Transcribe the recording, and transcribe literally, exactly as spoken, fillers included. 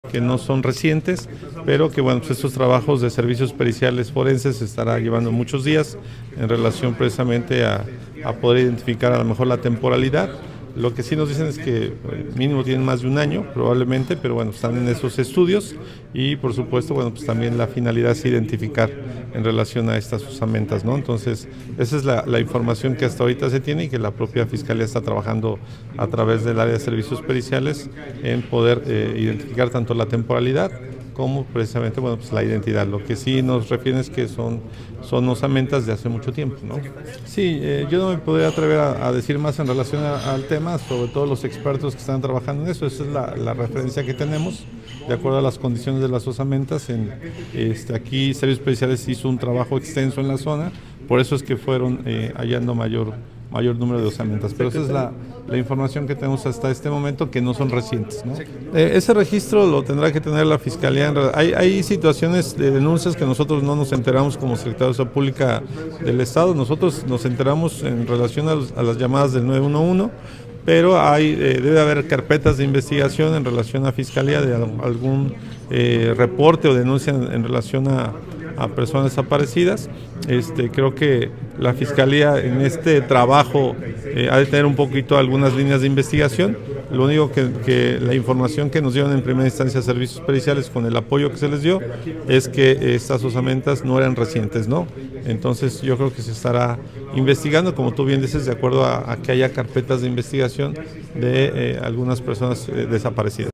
que no son recientes, pero que bueno, pues estos trabajos de servicios periciales forenses se estará llevando muchos días en relación precisamente a, a poder identificar a lo mejor la temporalidad. Lo que sí nos dicen es que mínimo tienen más de un año, probablemente, pero bueno, están en esos estudios y por supuesto, bueno, pues también la finalidad es identificar en relación a estas osamentas, ¿no? Entonces, esa es la, la información que hasta ahorita se tiene y que la propia Fiscalía está trabajando a través del área de servicios periciales en poder eh, identificar tanto la temporalidad como precisamente, bueno, pues la identidad. Lo que sí nos refieren es que son, son osamentas de hace mucho tiempo, ¿no? Sí, eh, yo no me podría atrever a, a decir más en relación a, al tema, sobre todo los expertos que están trabajando en eso. Esa es la, la referencia que tenemos, de acuerdo a las condiciones de las osamentas. En, este, aquí Servicios Periciales hizo un trabajo extenso en la zona, por eso es que fueron eh, hallando mayor mayor número de osamentas, pero esa es la, la información que tenemos hasta este momento, que no son recientes, ¿no? Eh, ese registro lo tendrá que tener la Fiscalía. Hay, hay situaciones de denuncias que nosotros no nos enteramos como Secretaría de Salud Pública del Estado. Nosotros nos enteramos en relación a, los, a las llamadas del nueve uno uno, pero hay, eh, debe haber carpetas de investigación en relación a Fiscalía de algún eh, reporte o denuncia en, en relación a a personas desaparecidas. Este, creo que la Fiscalía en este trabajo eh, ha de tener un poquito algunas líneas de investigación. Lo único que, que la información que nos dieron en primera instancia servicios periciales con el apoyo que se les dio es que estas osamentas no eran recientes, ¿no? Entonces yo creo que se estará investigando, como tú bien dices, de acuerdo a, a que haya carpetas de investigación de eh, algunas personas eh, desaparecidas.